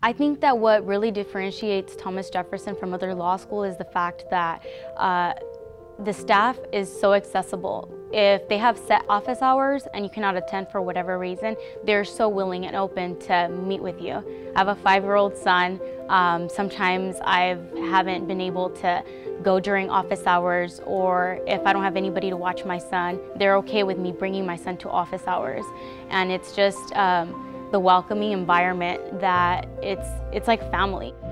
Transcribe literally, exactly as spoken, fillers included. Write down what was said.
I think that what really differentiates Thomas Jefferson from other law schools is the fact that uh, the staff is so accessible. If they have set office hours and you cannot attend for whatever reason, they're so willing and open to meet with you. I have a five-year-old son. Um, sometimes I haven't been able to go during office hours, or if I don't have anybody to watch my son, they're okay with me bringing my son to office hours. And it's just um, the welcoming environment that it's, it's like family.